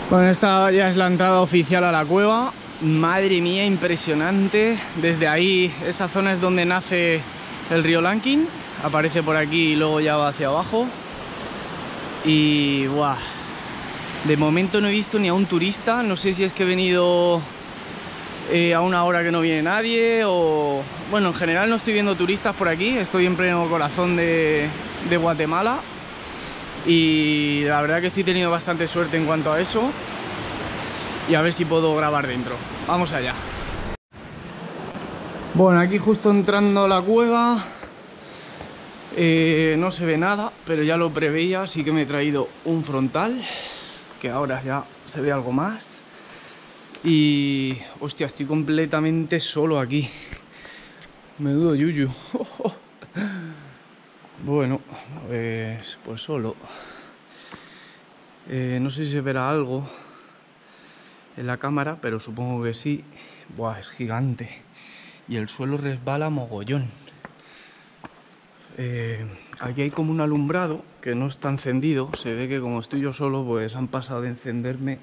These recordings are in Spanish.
Bueno, esta ya es la entrada oficial a la cueva. Madre mía, impresionante. Desde ahí, esa zona es donde nace el río Lankin. Aparece por aquí y luego ya va hacia abajo. Y ¡buah! De momento no he visto ni a un turista. No sé si es que he venido a una hora que no viene nadie o... Bueno, en general no estoy viendo turistas por aquí. Estoy en pleno corazón de Guatemala. Y la verdad que estoy teniendo bastante suerte en cuanto a eso. Y a ver si puedo grabar dentro. Vamos allá. Bueno, aquí justo entrando a la cueva. No se ve nada, pero ya lo preveía, así que me he traído un frontal, que ahora ya se ve algo más. Y... hostia, estoy completamente solo aquí. Menudo yuyu. Bueno, pues solo. No sé si se verá algo en la cámara, pero supongo que sí. Buah, es gigante. Y el suelo resbala mogollón. Aquí hay como un alumbrado que no está encendido. Se ve que como estoy yo solo, pues han pasado de encenderme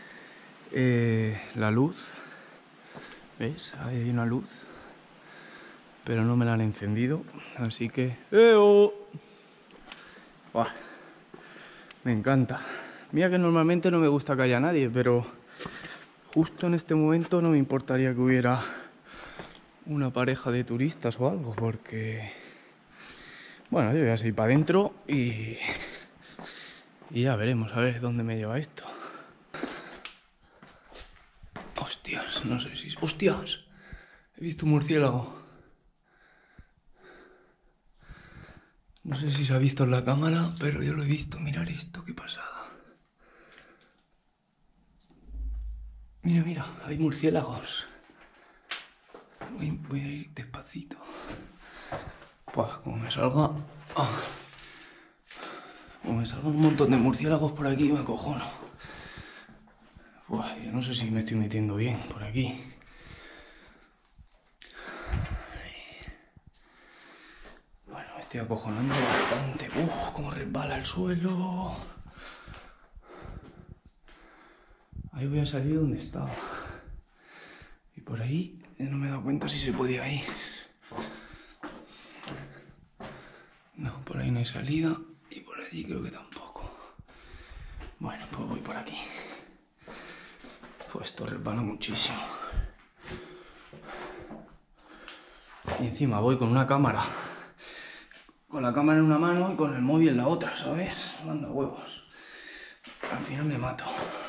la luz. ¿Ves? Ahí hay una luz. Pero no me la han encendido. Así que... ¡Eo! ¡Buah! Me encanta. Mira que normalmente no me gusta que haya nadie, pero justo en este momento no me importaría que hubiera una pareja de turistas o algo, porque... Bueno, yo voy a seguir para adentro y ya veremos a ver dónde me lleva esto. Hostias, no sé si... ¡Hostias! He visto un murciélago. No sé si se ha visto en la cámara, pero yo lo he visto. Mirad esto, qué pasada. Mira, mira, hay murciélagos. Voy a ir despacito. Buah, como me salga... Ah. Como me salgan un montón de murciélagos por aquí, me acojono. Buah, yo no sé si me estoy metiendo bien por aquí. Bueno, me estoy acojonando bastante. Cómo resbala el suelo. Ahí voy a salir donde estaba. Y por ahí no me he dado cuenta si se podía ir. No, por ahí no hay salida. Y por allí creo que tampoco. Bueno, pues voy por aquí. Pues esto resbala muchísimo. Y encima voy con una cámara. Con la cámara en una mano y con el móvil en la otra, ¿sabes? Manda huevos. Al final me mato.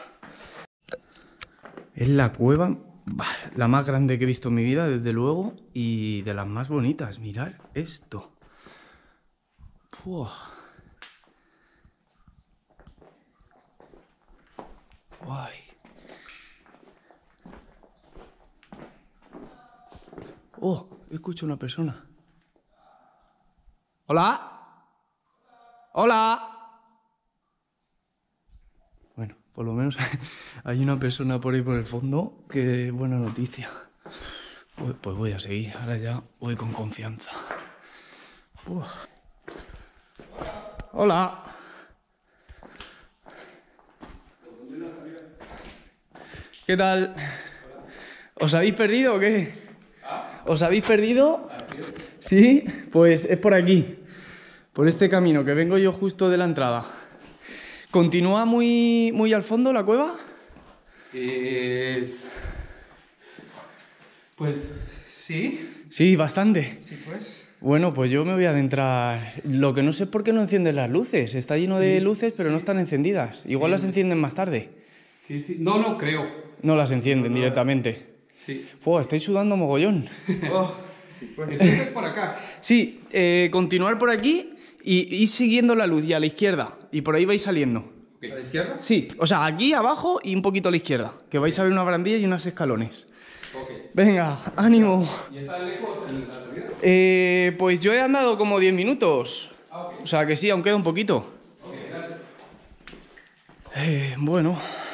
Es la cueva, la más grande que he visto en mi vida, desde luego. Y de las más bonitas. Mirad esto. Puah. Guay. Oh, escucho a una persona. ¿Hola? ¿Hola? Bueno, por lo menos hay una persona por ahí por el fondo. Que buena noticia. Pues voy a seguir. Ahora ya voy con confianza. Hola. ¿Qué tal? ¿Os habéis perdido o qué? ¿Os habéis perdido? Sí, pues es por aquí. Por este camino que vengo yo justo de la entrada. ¿Continúa muy al fondo la cueva? Pues sí. Sí, bastante. Sí, pues. Bueno, pues yo me voy a adentrar. Lo que no sé es por qué no encienden las luces. Está lleno de luces, pero no están encendidas. Igual las encienden más tarde. Sí, sí. No creo. No las encienden directamente. Sí. Estáis sudando mogollón. Oh, sí, pues. Entonces por acá. Sí, continuar por aquí y ir siguiendo la luz y a la izquierda. Y por ahí vais saliendo. Okay. ¿A la izquierda? Sí, o sea, aquí abajo y un poquito a la izquierda. Que vais a ver una barandilla y unos escalones. Okay. Venga, ánimo. ¿Y está lejos la salida? Pues yo he andado como 10 minutos. Okay. O sea que sí, aún queda un poquito. Okay, gracias. Bueno,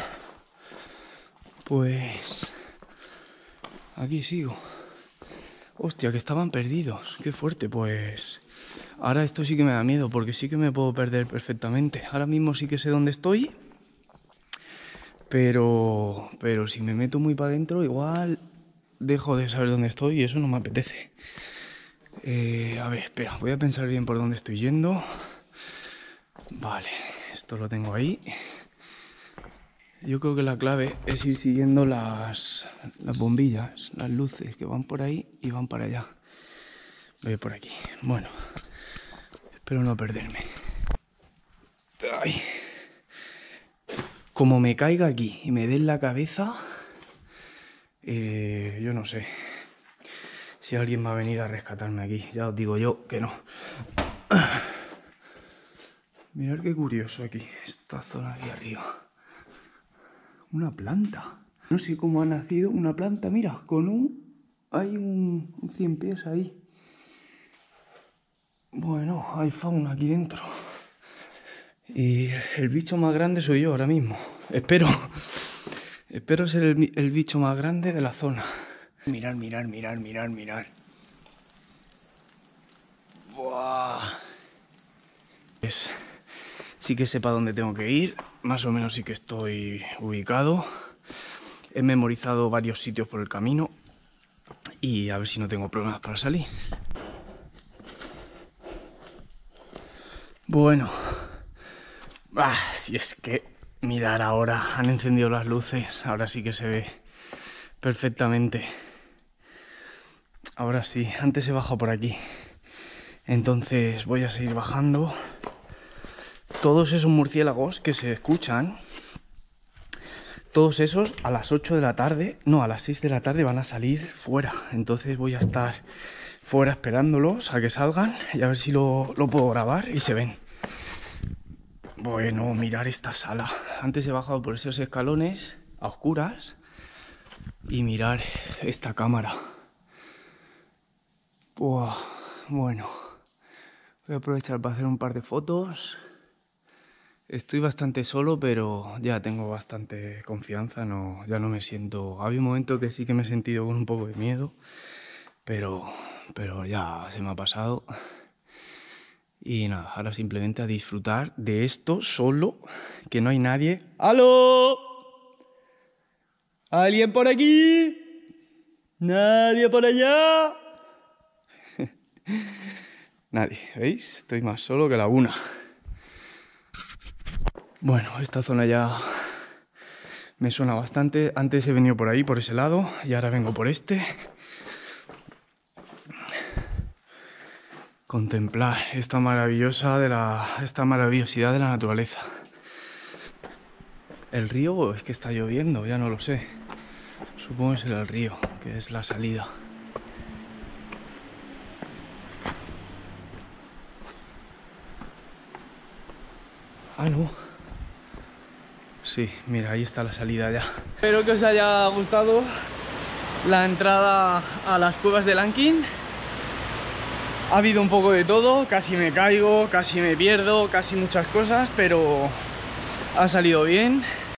pues aquí sigo. Hostia, que estaban perdidos. Qué fuerte, pues. Ahora esto sí que me da miedo, porque sí que me puedo perder perfectamente. Ahora mismo sí que sé dónde estoy. Pero si me meto muy para adentro, igual dejo de saber dónde estoy y eso no me apetece. A ver, espera, voy a pensar bien por dónde estoy yendo. Vale, esto lo tengo ahí. Yo creo que la clave es ir siguiendo las bombillas, las luces que van por ahí y van para allá. Voy por aquí. Bueno, espero no perderme. Ay. Como me caiga aquí y me dé en la cabeza, yo no sé si alguien va a venir a rescatarme aquí. Ya os digo yo que no. Mirad qué curioso aquí, esta zona de arriba. Una planta. No sé cómo ha nacido una planta, mira, hay un 100 pies ahí. Bueno, hay fauna aquí dentro. Y el bicho más grande soy yo ahora mismo. Espero ser el bicho más grande de la zona. Mirad. Buah. Sí que sepa dónde tengo que ir. Más o menos sí que estoy ubicado. He memorizado varios sitios por el camino. Y a ver si no tengo problemas para salir. Bueno. Si es que mirar ahora, han encendido las luces, ahora sí que se ve perfectamente. Ahora sí, antes he bajado por aquí. Entonces voy a seguir bajando. Todos esos murciélagos que se escuchan, todos esos a las 8 de la tarde, no, a las 6 de la tarde van a salir fuera. Entonces voy a estar fuera esperándolos a que salgan y a ver si lo puedo grabar y se ven. Bueno, mirar esta sala. Antes he bajado por esos escalones a oscuras y mirar esta cámara. Buah, bueno, voy a aprovechar para hacer un par de fotos. Estoy bastante solo, pero ya tengo bastante confianza, ya no me siento... Había un momento que sí que me he sentido con un poco de miedo, pero ya se me ha pasado. Y nada, ahora simplemente a disfrutar de esto solo, que no hay nadie. ¡Aló! ¿Alguien por aquí? ¿Nadie por allá? Nadie, ¿veis? Estoy más solo que la una. Bueno, esta zona ya me suena bastante. Antes he venido por ahí, por ese lado, y ahora vengo por este. Contemplar esta maravillosidad de la naturaleza. ¿El río o es que está lloviendo? Ya no lo sé. Supongo que será el río, que es la salida. Ah, no. Sí, mira, ahí está la salida ya. Espero que os haya gustado la entrada a las cuevas de Lankin. Ha habido un poco de todo, casi me caigo, casi me pierdo, casi muchas cosas, pero ha salido bien.